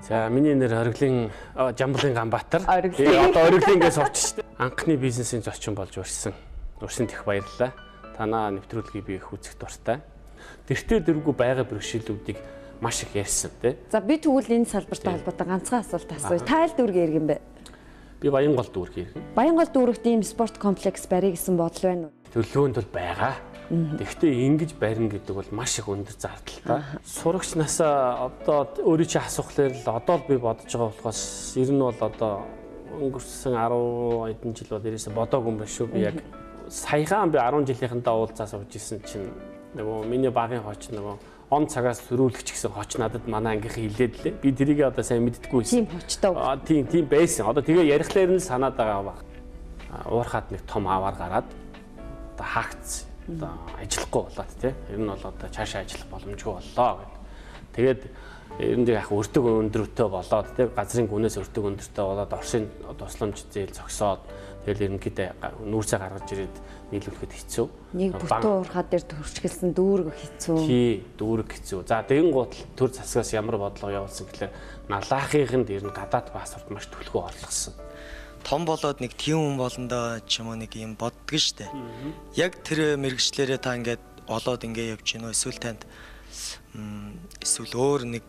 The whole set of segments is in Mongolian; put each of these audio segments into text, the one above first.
За миний нэр Ориглын Жамблын Ганбаатар. Ориглын. Одоо Ориглынгээс орчих. Анхны бизнесийн зочин болж урьсан. Урьсан их баярлалаа. Танаа нэвтрүүлгийг би их үзэх дуртай. Тэртээ дэргүй байгаа бэрхшээлүүдийг маш их ярьсан тий. За би тэгвэл энэ салбартай холбоотой ганцхан асуулт асууя. Та аль дүүрэг иргэн бэ? Би Баянгол дүүрэг иргэн. Баянгол дүүрэгт ийм спорт комплекс барих гэсэн бодол байна уу? Төлөвлөгөөнд бол байгаа. Гэхдээ ингэж барина гэдэг бол маш их өндөр зардалтай. Сурагч насаа одоо өөрөө чи асуухлаар л одоо л би бодож байгаа болохоос ер нь бол одоо өнгөрсөн 10 хэдэн жил бол ерөөсө бодоогүй юм байна шүү. Би яг саяхан би 10 жилийнхэнтэй уулзаа сууж исэн чинь нөгөө миний багийн хоч нөгөө он цагаас төрүүлэгч гэсэн хоч надад манай ангийнхан хэлээд лээ. Би тэрийг одоо сайн мэддэггүй байсан. Тийм хочтой. Тийм байсан. Одоо тэгээ ярихлаар нь санаад байгаа баг. Уурхаад нэг том аваар гараад одоо хаагц одоо ажиллахгүй болоод тий. Ер нь бол одоо цаашаа ажиллах боломжгүй боллоо гэд. Тэгээд ер нь яг өртөг өндөртэй болоод тий газрын гүнээс өртөг өндөртэй болоод Орсын тусламж зээл зогсоод тэгэл ерөнхийдөө нүүрсээ гаргаж ирээд нийлүүлэхэд хэцүү. Нэг бүтэн уурхаад дээр төрчихэлсэн дүүрэг хэцүү. Тий, дүүрэг хэцүү. За тэгэн гутал төр засгаас ямар бодлого явуулсан гэхээр налаахынд ер нь гадаад паспорт маш төлхөө орлогосон. Том болоод нэг тийм хүн болондоо ч юм уу нэг юм боддог штэ. Яг тэр мэрэгчлэрээ та ингээд олоод ингээ явж гинөө эсвэл танд эсвэл өөр нэг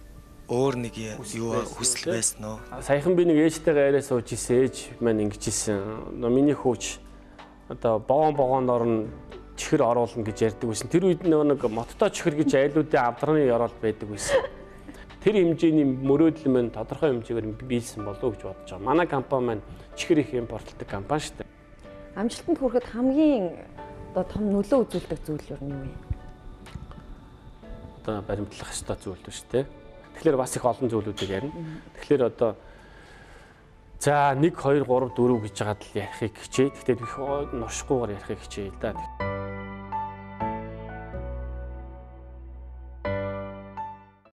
юу хүсэл байсан уу? Саяхан би нэг ээжтэйгээ арай сууж исэн ээж маань ингэж исэн. Миний хөөч одоо богооноор нь чихэр оруулна гэж ярьдаг байсан. Тэр үед нэг моттой чихэр гэж айлуудын авдраны ёроол байдаг байсан. Тэр хэмжээний мөрөөдөл маань тодорхой хэмжээгээр биелсэн болов уу гэж бодож байгаа. Манай компани маань чихэр их импортлдог компани шүү дээ. Амжилтанд хүрэхэд хамгийн одоо том нөлөө үзүүлдэг зүйл юу юм бэ? Одоо баримтлах ёстой зүйл биш үү? Тэгэхээр бас их олон зүйлүүдийг ярина. Тэгэхээр одоо за 1 2 3 4 гэж жагаад л ярихыг хичээ. Гэхдээ би ношгүйгээр ярихыг хичээе л да.